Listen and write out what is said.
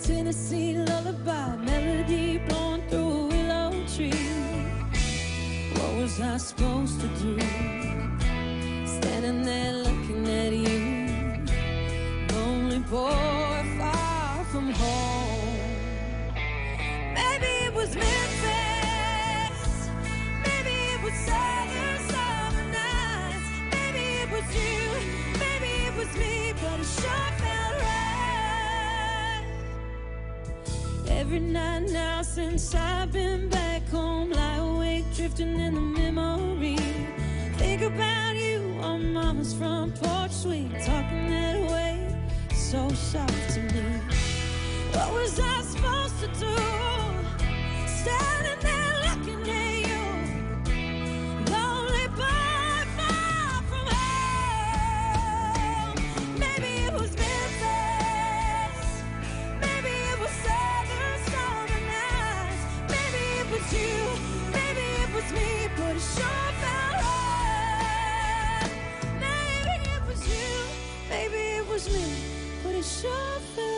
Tennessee lullaby, melody blowing through a willow tree. What was I supposed to do? Standing there looking at you, lonely boy far from home. Maybe it was Memphis, maybe it was southern summer nights, maybe it was you, maybe it was me, but it sure felt right. Every night now since I've been back home, lie awake drifting in the memory. Think about you on mama's front porch suite, talking that way, so soft to me. What was I supposed to do? Standing there looking at you, lonely boy far from home. Maybe it was Memphis, maybe it was southern summer nights, maybe it was you, maybe it was me, but it sure felt right. Maybe it was you, maybe it was me, but it sure felt